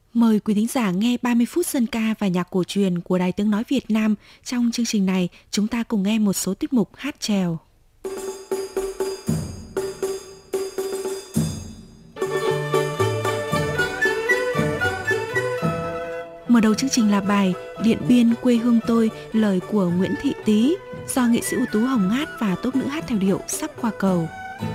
Mời quý thính giả nghe 30 phút dân ca và nhạc cổ truyền của Đài Tiếng nói Việt Nam. Trong chương trình này, chúng ta cùng nghe một số tiết mục hát chèo. Mở đầu chương trình là bài Điện Biên quê hương tôi, lời của Nguyễn Thị Tý, do nghệ sĩ ưu tú Hồng Ngát và tốp nữ hát theo điệu Sắp Qua Cầu.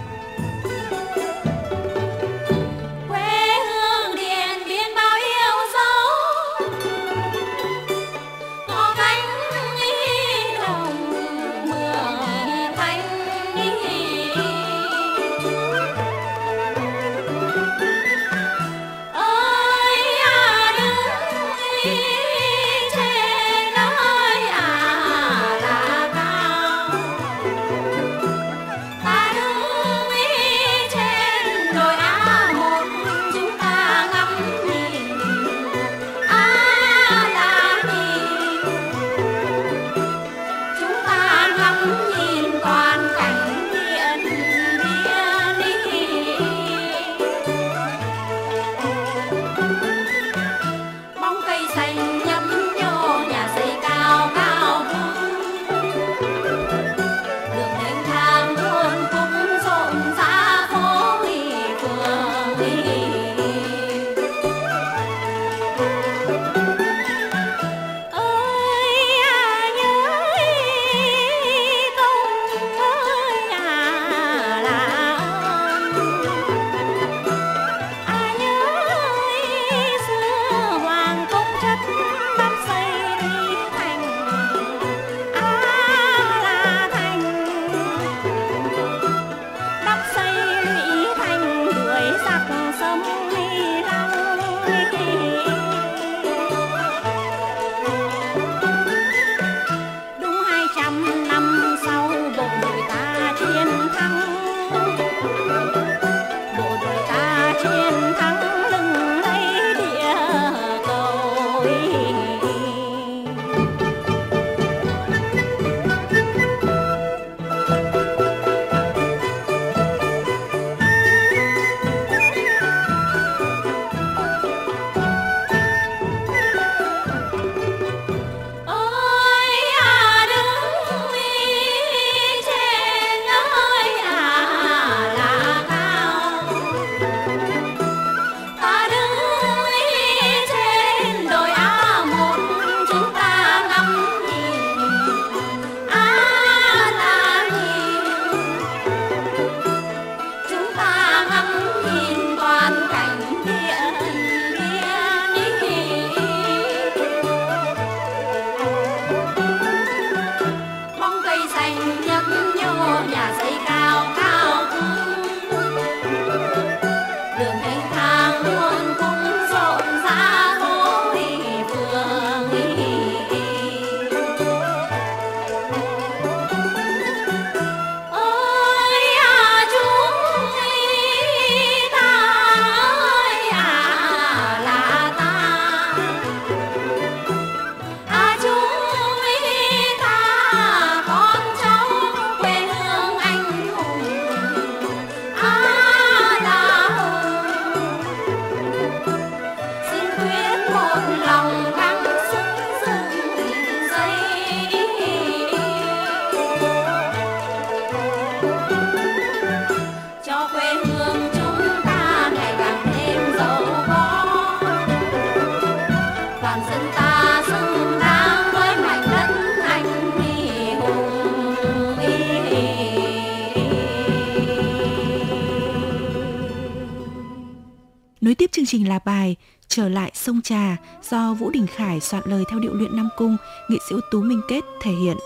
Nối tiếp chương trình là bài Trở lại sông Trà do Vũ Đình Khải soạn lời theo điệu luyện Nam Cung, nghệ sĩ ưu tú Minh Kết thể hiện.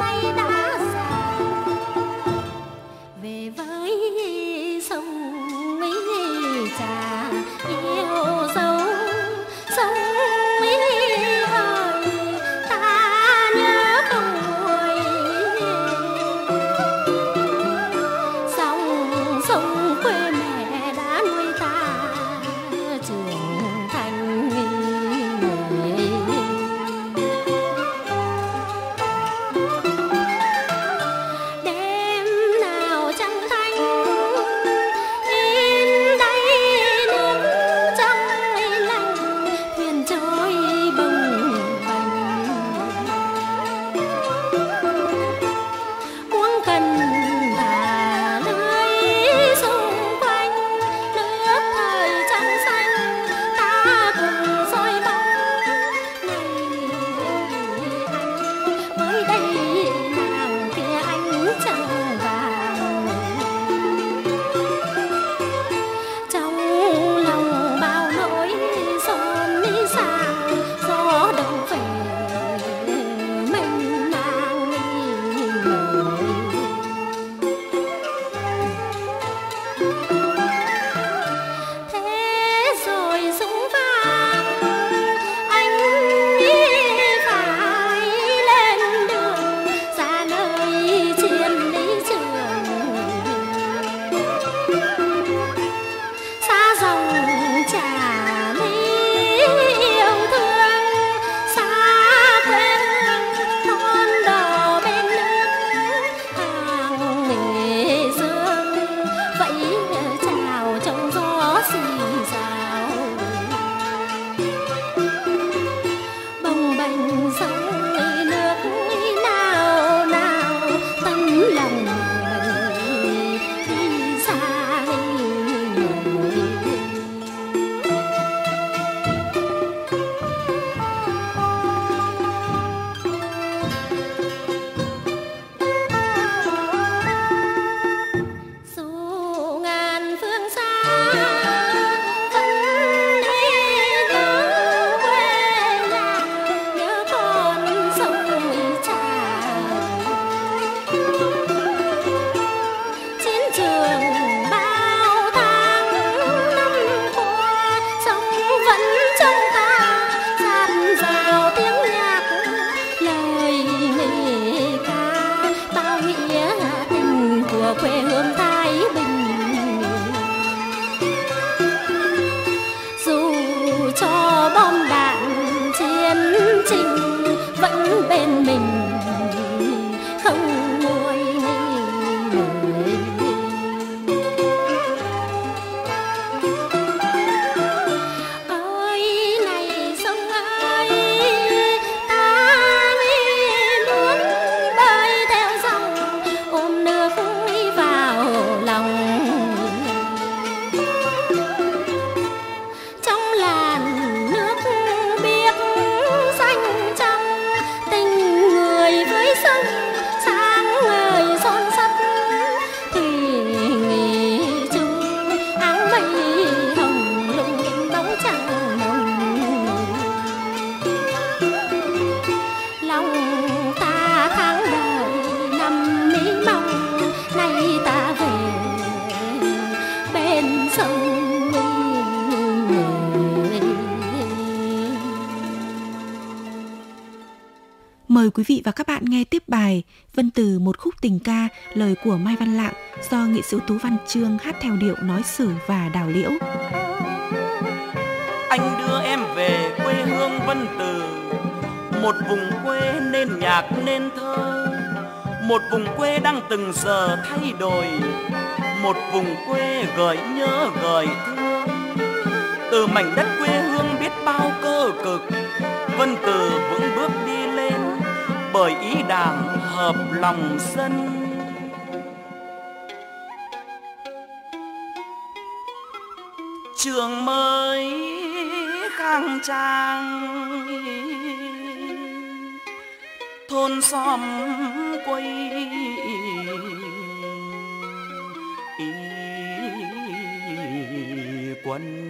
Về với sông quý vị và các bạn nghe tiếp bài Vân Từ một khúc tình ca, lời của Mai Văn Lạng do nghệ sĩ ưu tú Văn Chương hát theo điệu nói sử và đào liễu. Anh đưa em về quê hương Vân Từ, một vùng quê nên nhạc nên thơ, một vùng quê đang từng giờ thay đổi, một vùng quê gợi nhớ gợi thương. Từ mảnh đất quê hương biết bao cơ cực, Vân Từ vững bước đi lên bởi ý Đảng hợp lòng dân. Trường mới khang trang, thôn xóm quây quần.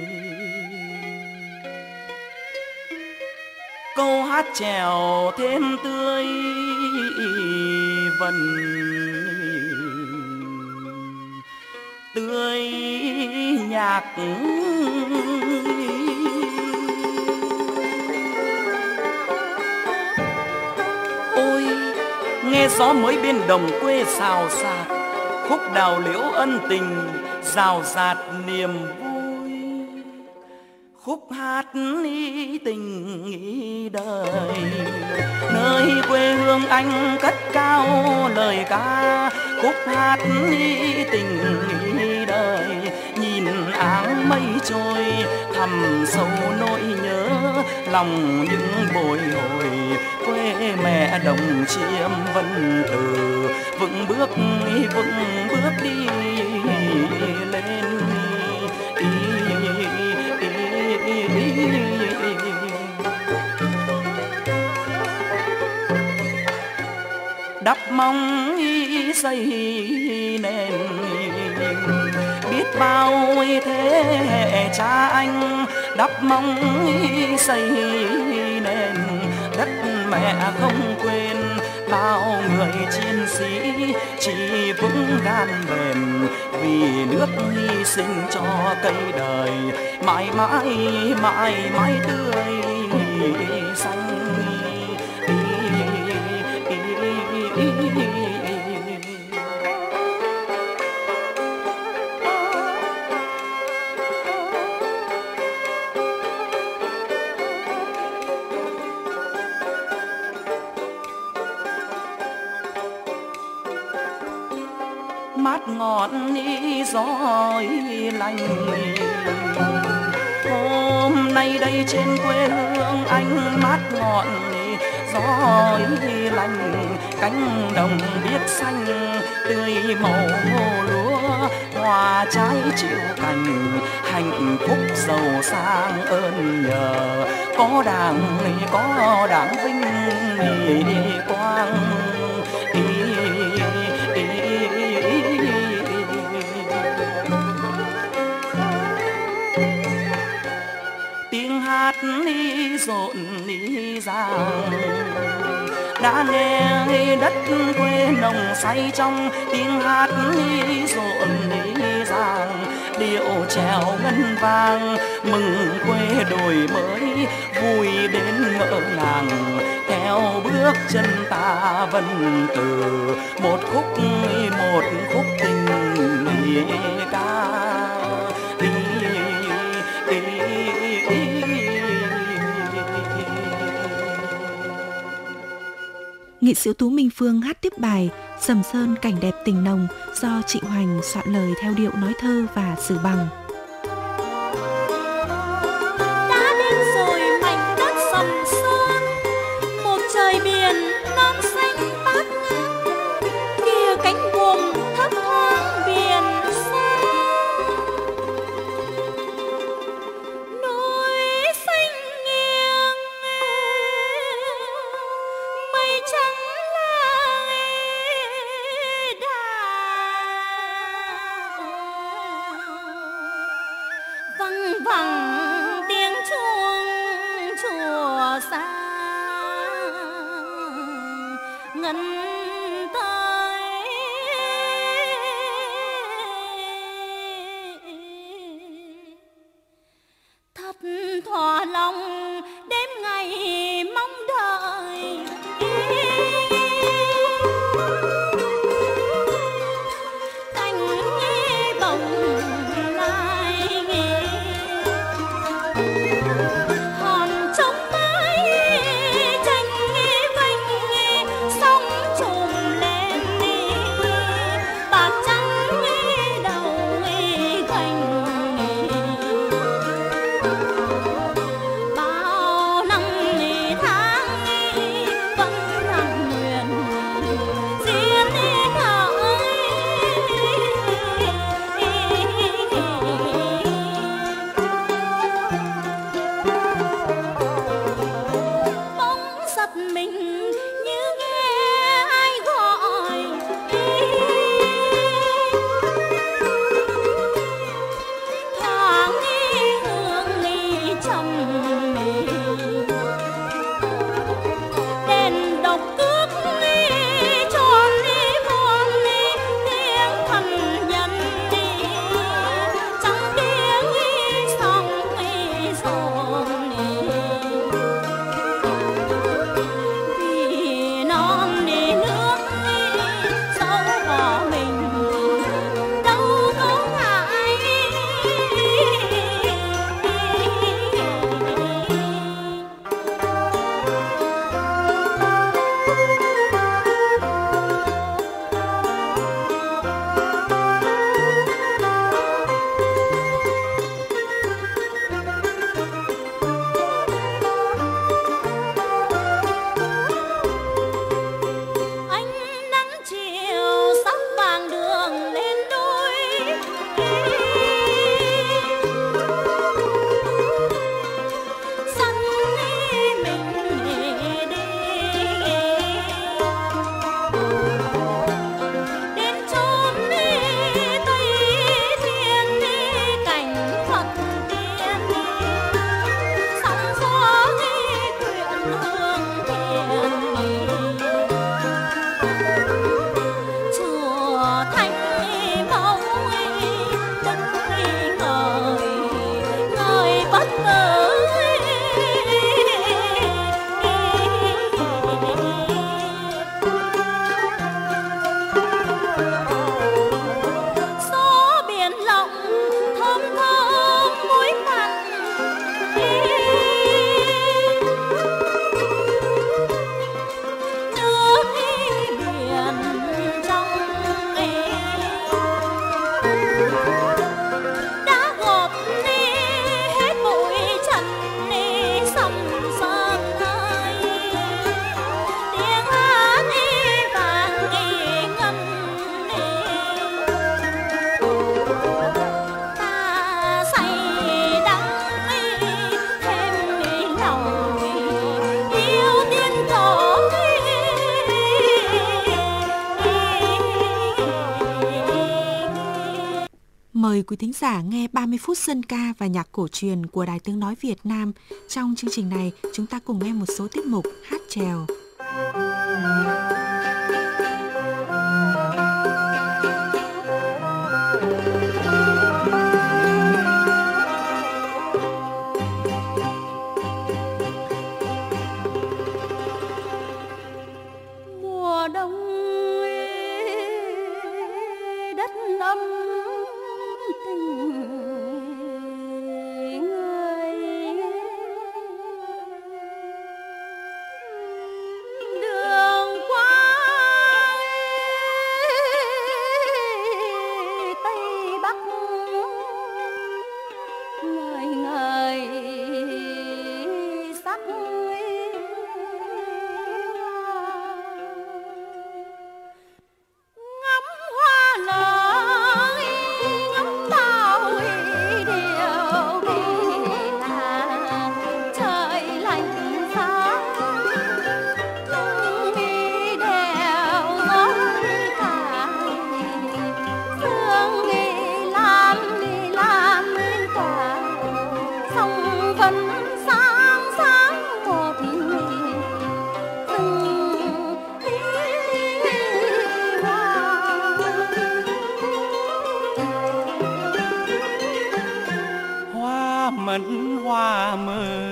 Câu hát chèo thêm tươi vần tươi nhạc. Ôi nghe gió mới bên đồng quê xào xạc, khúc đào liễu ân tình rào rạt niềm vui. Khúc hát ý tình ý đời, nơi quê hương anh cất cao lời ca. Khúc hát ý tình ý đời, nhìn áng mây trôi thầm sâu nỗi nhớ, lòng những bồi hồi quê mẹ đồng chiêm Vân Từ. Vững bước đi lên. Đắp mong xây nền, biết bao thế hệ cha anh đắp mong xây nền. Đất mẹ không quên bao người chiến sĩ, chỉ vững gan bền vì nước hy sinh cho cây đời mãi mãi tươi xanh. Mát ngọn gió lành, hôm nay đây trên quê hương anh mát ngọn gió lành. Cánh đồng biết xanh tươi màu ngô lúa, hoa trái chịu cành hạnh phúc giàu sang ơn nhờ. Có đảng vinh quang. Tiếng hát rộn ràng, đã nghe đất quê nồng say trong. Tiếng hát rộn ràng, điệu chèo ngân vang mừng quê đổi mới, vui đến ngỡ ngàng theo bước chân ta Vân Từ. Một khúc tình ca. Nghệ sĩ ưu tú Minh Phương hát tiếp bài Sầm Sơn cảnh đẹp tình nồng do Trịnh Hoành soạn lời theo điệu nói thơ và sử bằng. Đã đến rồi mảnh đất Sầm Sơn, một trời biển non xanh bát ngát, kìa cánh buồm thấp thoáng biển xa. Núi xanh nghiêng, mây trắng văng vẳng tiếng chuông chùa xa ngân tới. Thật thỏa lòng đêm ngày mong đợi. Mời quý thính giả nghe 30 phút dân ca và nhạc cổ truyền của Đài Tiếng Nói Việt Nam. Trong chương trình này, chúng ta cùng nghe một số tiết mục hát chèo. Mùa đông đất ấm tình người, đường qua Tây Bắc ngời ngời sắc ngắm hoa nở, ngắm bao điều kỳ lạ. Trời lạnh giá lưng đi đèo gói cài, sương đi làm lên cả sông vẫn sáng sáng một rừng Hoa mận hoa mơ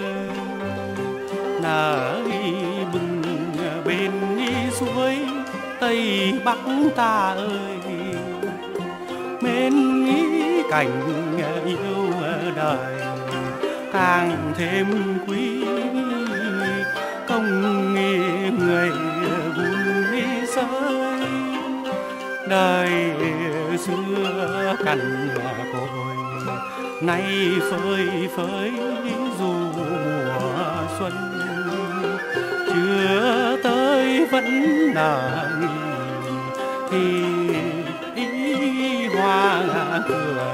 nở bừng bên suối Tây Bắc ta ơi, mến cảnh yêu đời càng thêm quý, công người buồn sơi đời xưa cằn cỗi, nay phơi phới dù mùa xuân chưa tới vẫn nở thì ý hoa cười.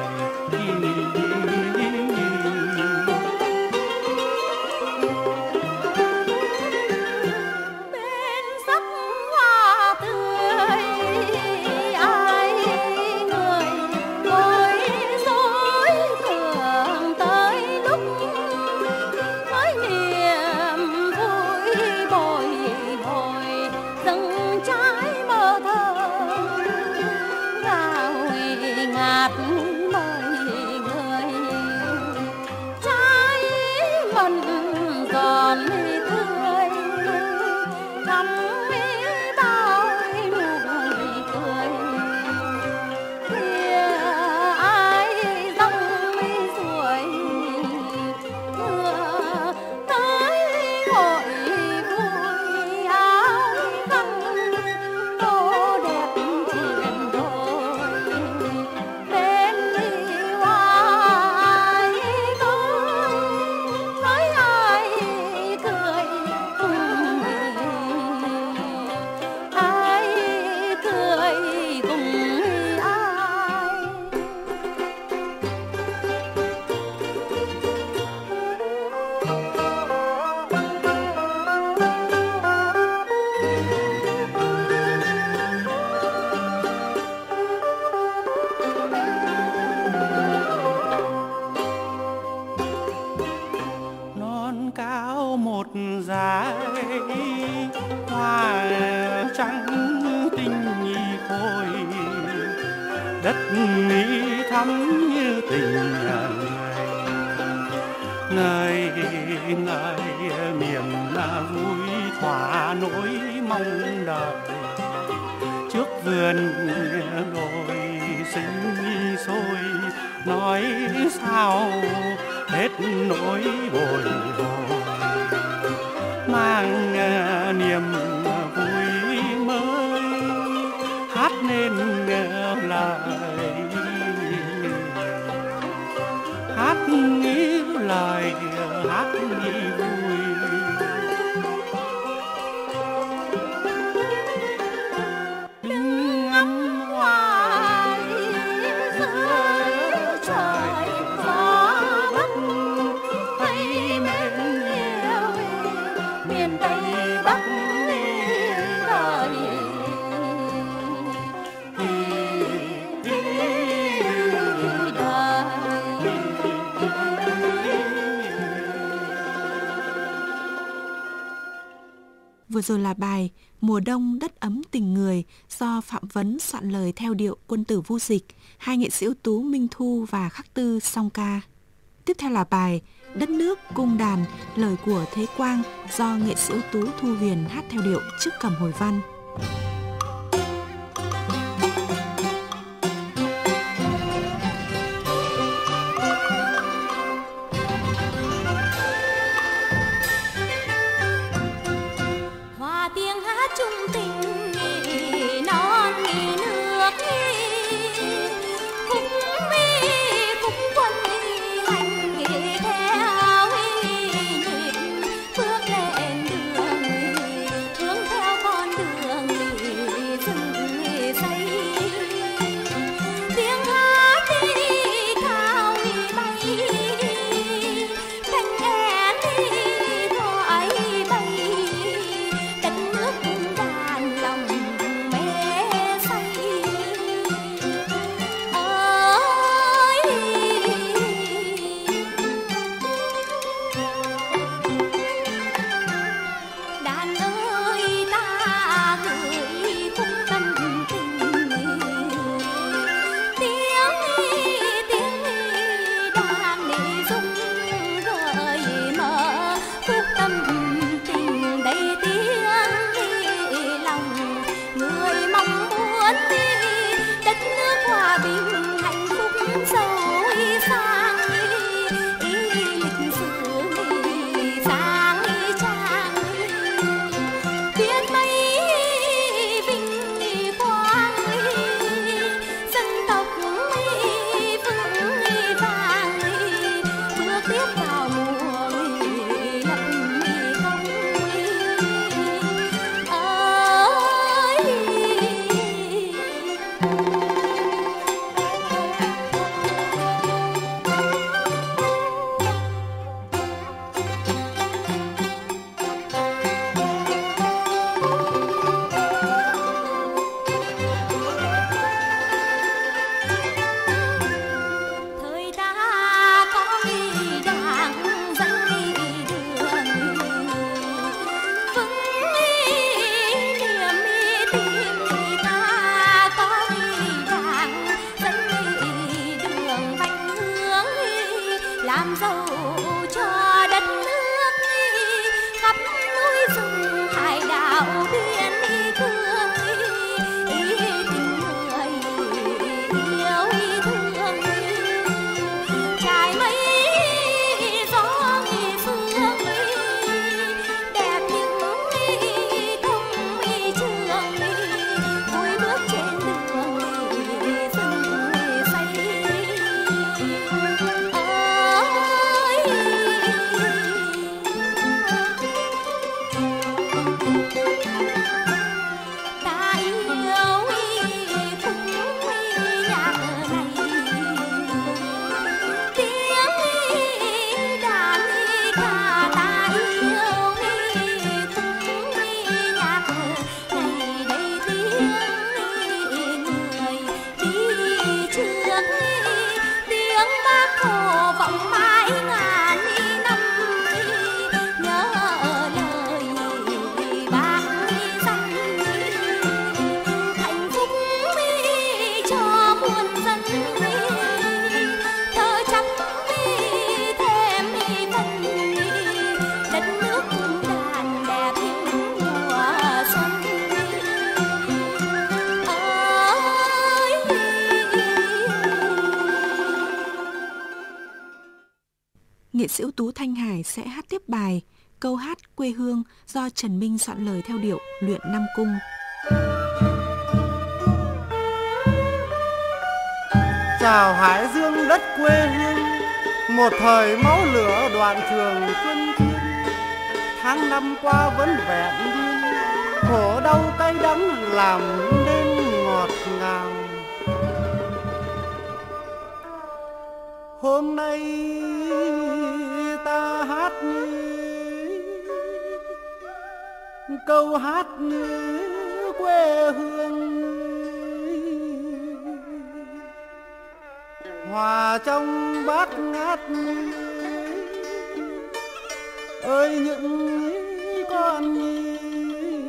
bên sắc hoa tươi, ai người bối rối tưởng tới lúc mới niềm vui bồi hồi dâng trái mơ thơ ngào ngạt mời người, trái mận giòn tươi thắm bao nụ cười. Kìa ai dòng ruồi mưa tới hội vui, áo khăn tô đẹp truyền đôi bên đi hoa ai cười, với ai cười cùng ai cười cùng ai. Non cao một dải hoa trắng tinh khôi, đất thắm như tình ngời ngời niềm vui thỏa nỗi mong đợi. Trước vườn đồi sinh sôi nói sao hết nỗi bồi hồi, mang niềm vui mới hát nên lời, hát nghĩ lời, hát nghĩ vui. Đừng ngắm hoa dưới trời gió Bắc, thấy mến yêu miền Tây Bắc đời. Vừa rồi là bài Mùa đông đất ấm tình người do Phạm Vấn soạn lời theo điệu Quân tử Vu Dịch, hai nghệ sĩ ưu tú Minh Thu và Khắc Tư song ca. Tiếp theo là bài Đất nước cung đàn, lời của Thế Quang do nghệ sĩ ưu tú Thu Huyền hát theo điệu Trước Cầm Hồi Văn. Nghệ sĩ ưu tú Thanh Hải sẽ hát tiếp bài Câu hát quê hương do Trần Minh soạn lời theo điệu Luyện Nam Cung. Chào Hải Dương đất quê hương, một thời máu lửa đoạn trường quân chiến. Tháng năm qua vẫn vẹn nguyên, khổ đau cay đắng làm nên ngọt ngào. Hôm nay ta hát câu hát quê hương, hòa trong bát ngát ơi những con nhi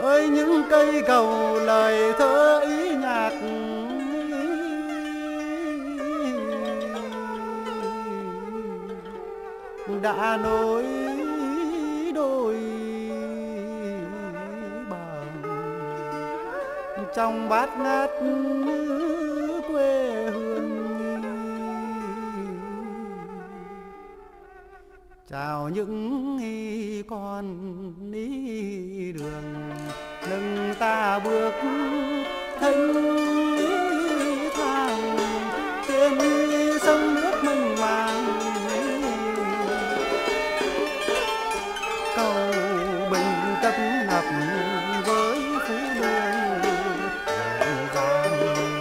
ơi những cây cầu lời thơ ý nhạc đã nối đôi bờ trong bát ngát quê hương. Chào những con đi đường lưng ta bước thanh thang trên sông nước mênh mang, cầu bình tấp nập với phú đường rộn ràng.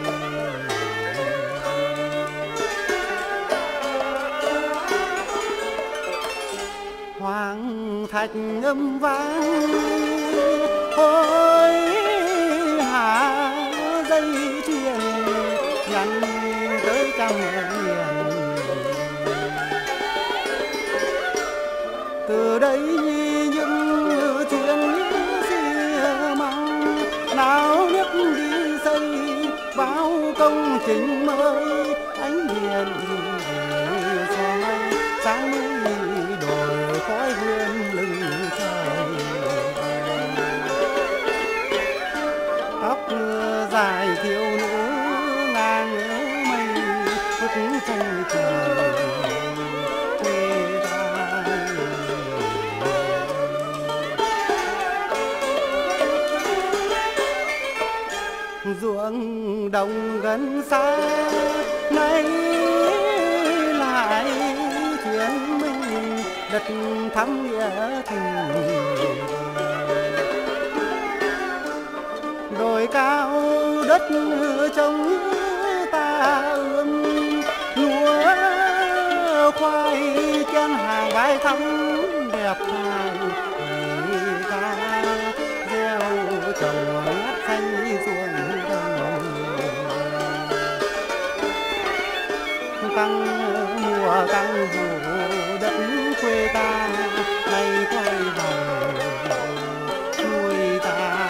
Hoàng thạch âm vang hối hả dây chuyền nhắn tới trăm miền. Từ đây những chuyện xưa mong náo nức đi xây bao công trình mới, ánh điện soi sáng núi đồi khói hương lưng trời. Tóc dài thiếu nữ ngang mây bức tranh trời quê ta. Ruộng đồng gần xa nay lại chuyện mình đất thắm nghĩa tình. Đồi cao đất trống ta ươm lúa khoai chen hàng vai thắm đẹp trai. Ta gieo trồng ngắt xanh ruộng đồng căng mùa căng vụ đất quê ta nay quay vòng nuôi ta.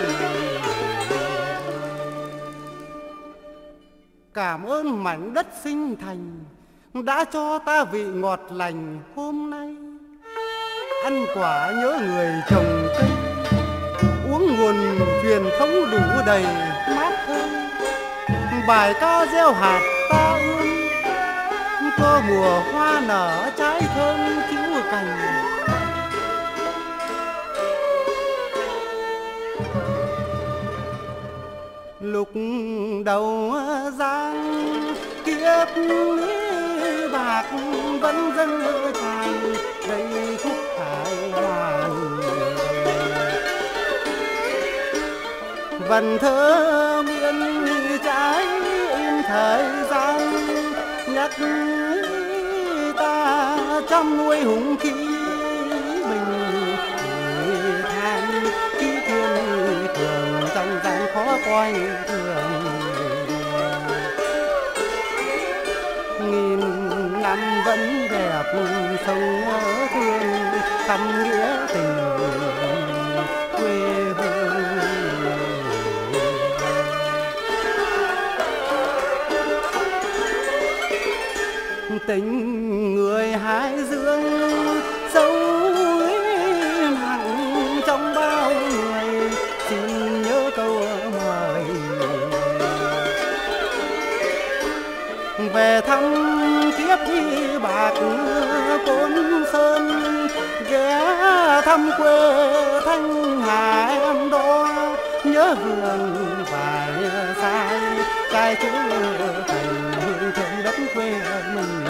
Cảm ơn mảnh đất sinh thành đã cho ta vị ngọt lành hôm nay. Ăn quả nhớ người trồng cây, uống nguồn truyền thống đủ đầy mát thơm. Bài ca gieo hạt ta ươm, có mùa hoa nở trái thơm cứu cành. Lúc đầu giang kiếp bạc vẫn dâng tràn đầy khúc hải hoàng. Vần thơ miên trái in thời gian nhắc ta trăm nuôi hùng khí mình than khí thiên cường trong gian khó coi thường. Nghìn năm vẫn đẹp sông thương thắm nghĩa tình quê hương. Tình người Hải Dương sâu nặng trong bao người, xin nhớ câu mời về thăm kiếp bạc Côn Sơn, ghé thăm quê Thanh Hà em đó, nhớ vườn vải sai trai chữ thành hương thơm đất quê mình.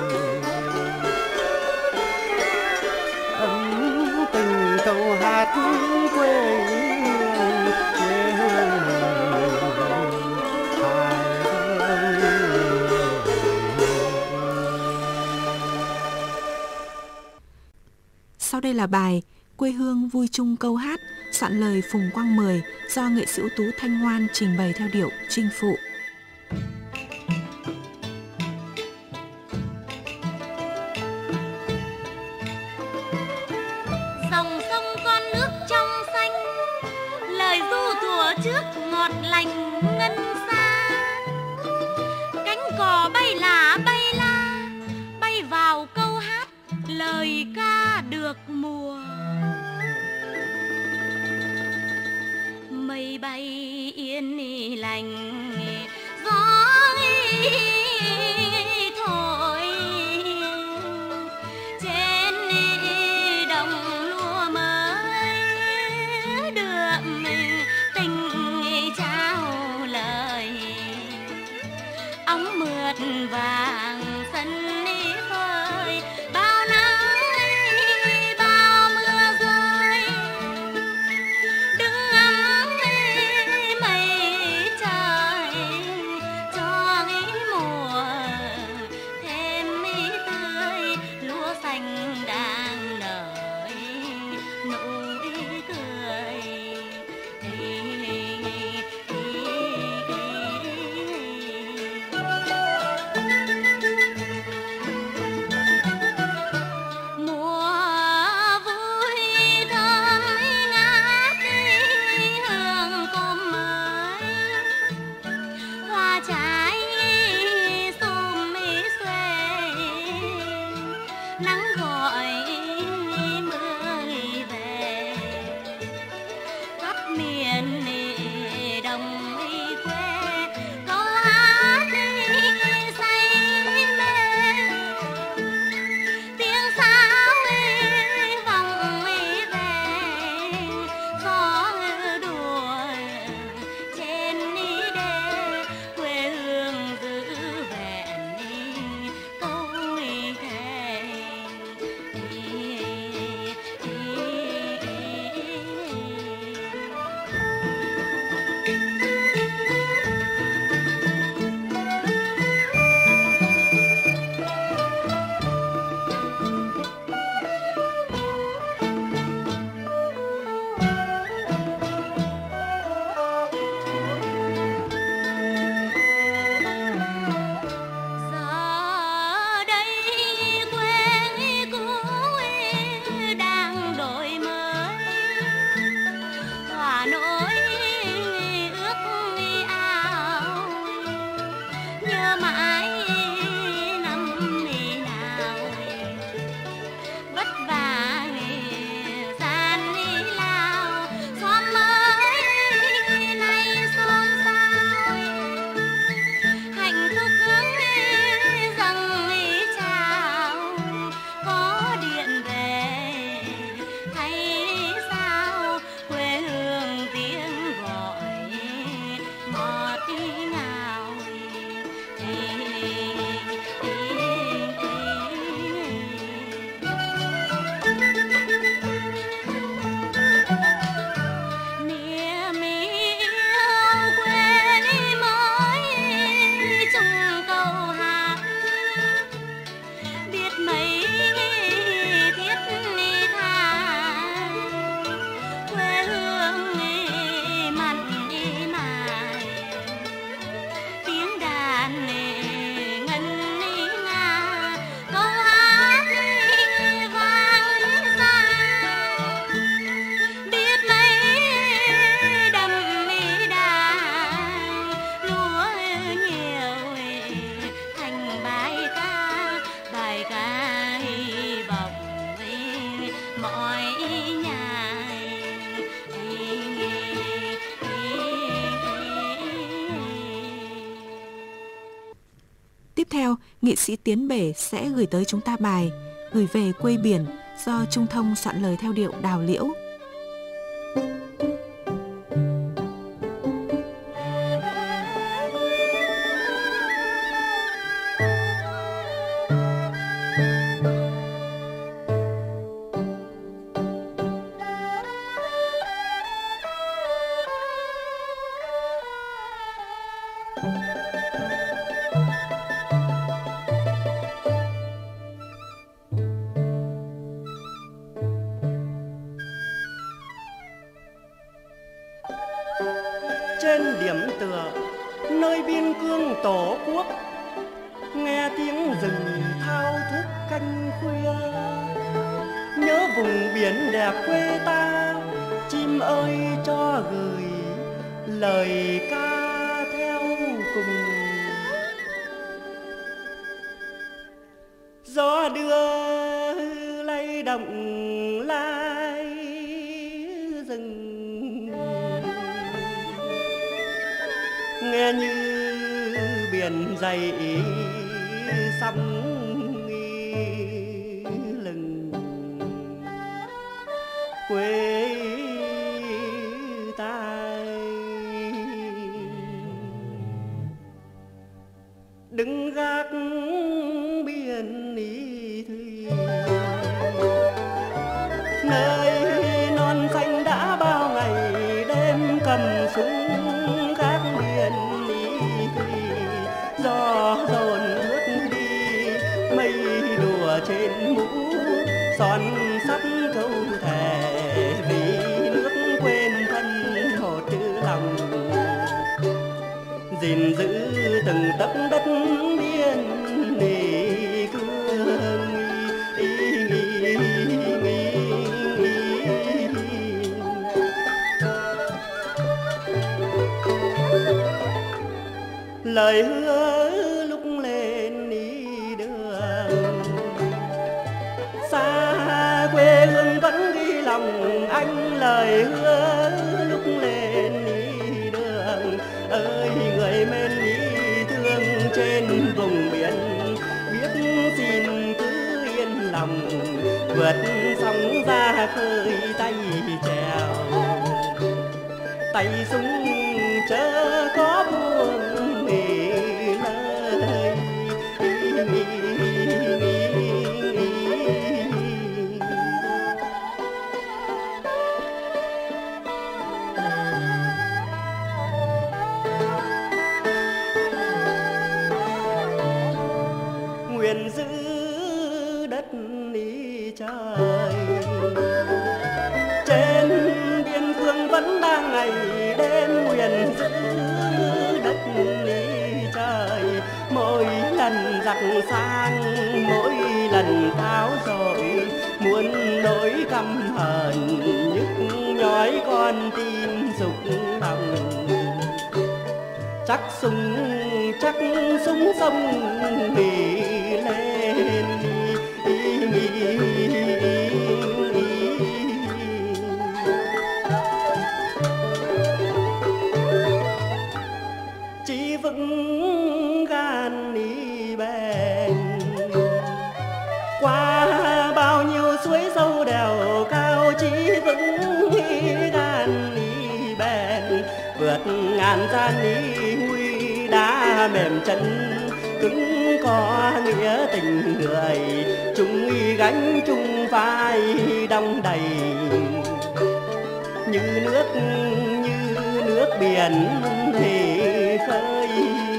Ấm tình câu hát quê hương Sau đây là bài Quê hương vui chung câu hát, soạn lời Phùng Quang Mười, do nghệ sĩ ưu tú Thanh Ngoan trình bày theo điệu Chinh Phụ. Dòng sông con nước trong xanh, ngọt lành ngân xa. Cánh cò bay lá bay vào câu hát lời ca được mùa. Mây bay yên lành, gió thổi trên đồng lúa mới, đưa mình tình trao lời. Óng mượt vàng sân phơi, bao nắng bao mưa rơi, đứng ngắm mây trời cho mùa thêm tươi. Lúa xanh đang nở nụ cười. Mùa vui thơm ngát hương cơm mới, hoa trái xum xuê, nắng gọi mưa về. Khắp miền đồng quê câu hát say mê, tiếng sáo vòng về, gió đùa trên đê. Quê hương giữ vẹn câu thề. Giờ đây quê cũ đang đổi mới, hòa nỗi ước ao. Nhớ mãi năm nào vất vả gian lao, xóm mới nay xôn xao. Hạnh phúc dâng chào, có điện về thấy sao. Quê hương tiếng gọi ngọt ngào. Niềm yêu quê mới chung câu hát, biết mấy thiết tha. Quê hương mặn mài, tiếng đàn ngân nga, câu hát vang xa. Biết mấy đầm đàn lúa nhiều thành bài ca hy vọng mọi nhà. Tiếp theo, nghệ sĩ Tiến Bể sẽ gửi tới chúng ta bài Gửi về quê biển do Trung Thông soạn lời theo điệu đào liễu. Trên điểm tựa nơi biên cương tổ quốc, nghe tiếng rừng thao thức canh khuya. Nhớ vùng biển đẹp quê ta, chim ơi cho gửi lời ca theo cùng. Gió đưa lay động lai rừng, nghe như biển dày sóng lừng. Quê ta đứng gác biển ý thủy, nơi non xanh đã bao ngày đêm cầm súng gác biển ý thủy. Gió dồn bước đi mây đùa trên mũ, son sắt câu thề vì nước quên thân một chữ lòng. Gìn giữ từng tấc đất biên nỉ cương lời hứa lúc lên đi đường xa quê hương vẫn ghi lòng anh. Lời hứa lúc lên đi đường ơi người men đi thương trên vùng biển, biết xin cứ yên lòng vượt sóng ra khơi tay chèo. Tay súng chớ có buông nghỉ lời nguyện giữ đất ý trời. Trên biên cương vẫn đang ngày đêm nguyện giữ đất ý trời. Mỗi lần giặc sang mỗi lần tháo dội, muốn nỗi căm hờn nhức nhói con tim dục lòng. Chắc súng sông nghỉ lên chỉ vững gan đi bền qua bao nhiêu suối sâu đèo cao. Chỉ vững gan đi bền vượt ngàn gian đi nguy đá mềm chân cứng có nghĩa tình người. Chung gánh chung vai đong đầy như nước biển thì khơi.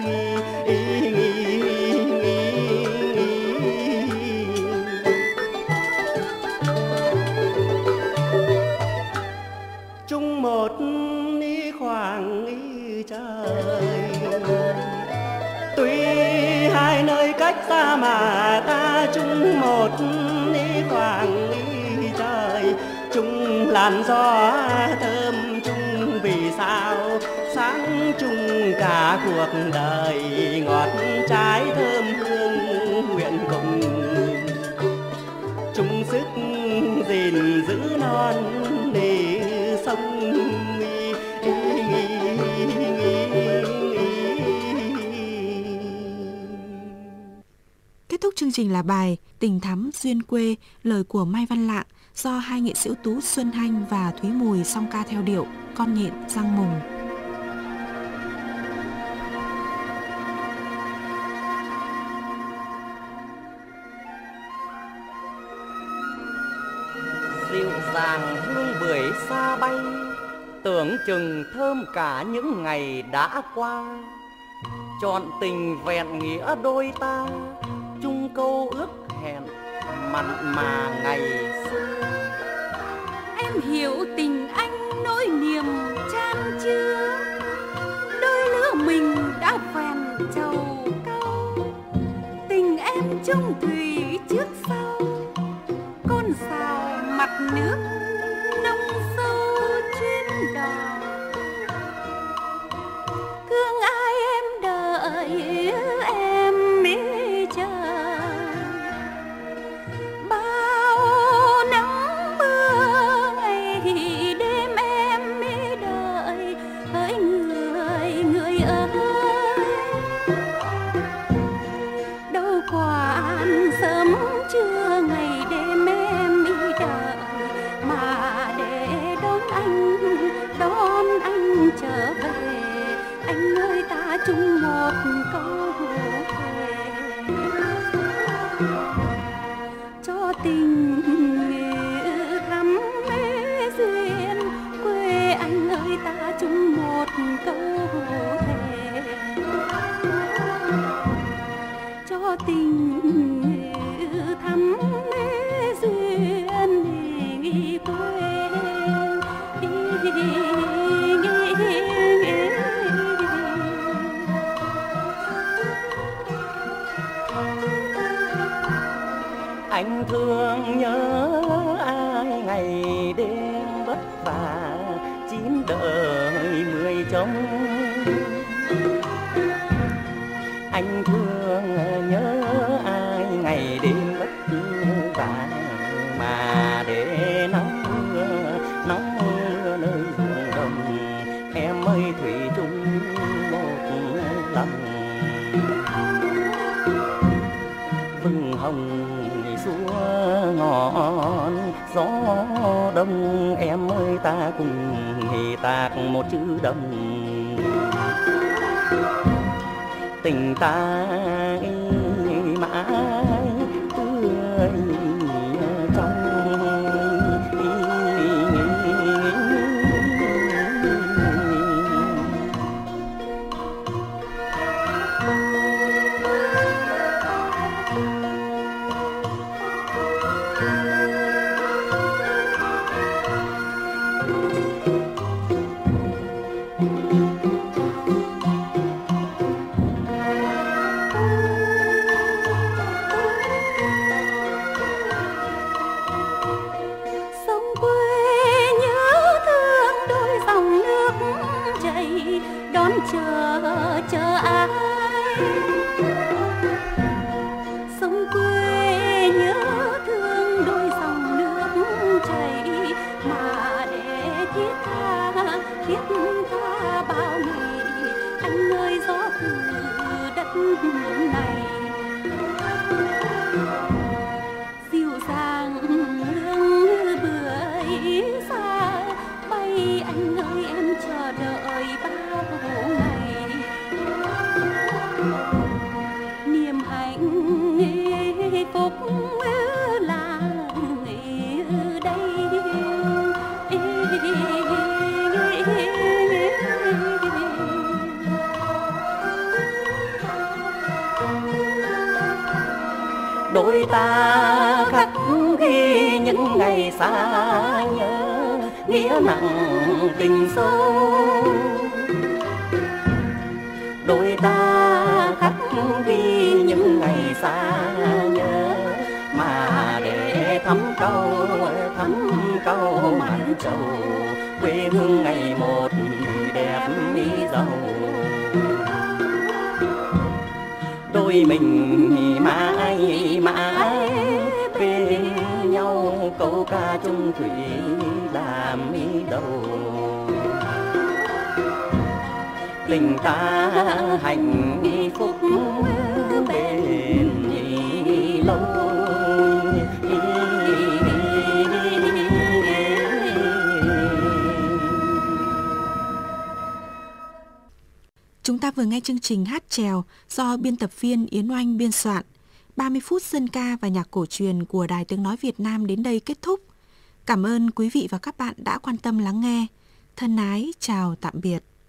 Chung một khoảng trời, tuy hai nơi cách xa mà ta chung một khoảng trời. Chung làn gió thơm chung vì sao sáng chung cả cuộc đời. Ngọt trái thơm hương nguyện cùng chung sức gìn giữ non để sông. Kết thúc chương trình là bài Tình Thắm Duyên Quê, lời của Mai Văn Lạng do hai nghệ sĩ ưu tú Xuân Hanh và Thúy Mùi song ca theo điệu Con Nhện Răng Mùng. Dịu dàng hương bưởi xa bay, tưởng chừng thơm cả những ngày đã qua. Trọn tình vẹn nghĩa đôi ta, chung câu ước hẹn mặn mà ngày xưa. Em hiểu tình anh nỗi niềm chan chứa, đôi lứa mình đã vẹn trầu cau. Tình em chung thủy trước sau, con sào mặt nước nông sâu chuyến đò. chung một câu thề cho tình thắm duyên quê. Anh thương nhớ ai ngày đêm vất vả 9 đời 10 trông. Anh thương nhớ ai ngày đêm vất vả mà để nắng mưa nơi ruộng đồng. Em ơi thủy chung một lòng vừng hồng xua ngọn gió đông. Em ơi ta cùng hì tạc một chữ đồng. Tình ta mãi tươi trong. Chờ ai sông quê nhớ thương đôi dòng nước chảy mà để thiết tha bao ngày. Anh ơi gió từ đất này dịu dàng hương bưởi xa bay. Anh ơi em chờ đợi bao ngày niềm hạnh phúc là đây. Đôi ta khắc ghi những ngày xa nhớ nghĩa nặng tình sâu. Đôi ta khắc ghi những ngày xa nhớ mà để thắm câu mặn trầu. Quê hương ngày một đẹp mỹ giàu. Đôi mình mãi bên nhau câu ca chung thủy làm mỹ đầu. Tình ta hạnh phúc bền lâu. Chúng ta vừa nghe chương trình hát chèo do biên tập viên Yến Oanh biên soạn. 30 phút dân ca và nhạc cổ truyền của Đài Tiếng Nói Việt Nam đến đây kết thúc. Cảm ơn quý vị và các bạn đã quan tâm lắng nghe. Thân ái, chào tạm biệt.